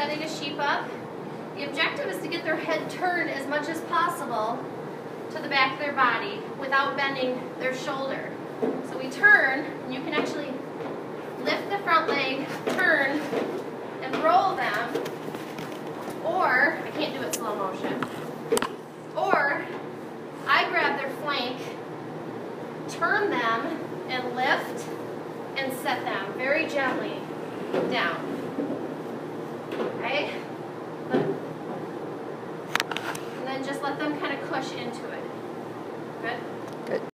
setting a sheep up. The objective is to get their head turned as much as possible to the back of their body without bending their shoulder. So we turn, and you can actually lift the front leg, turn, and roll them, or, I can't do it slow motion, or I grab their flank, turn them, and lift, and set them very gently down. Okay? And then just let them kind of push into it. Good?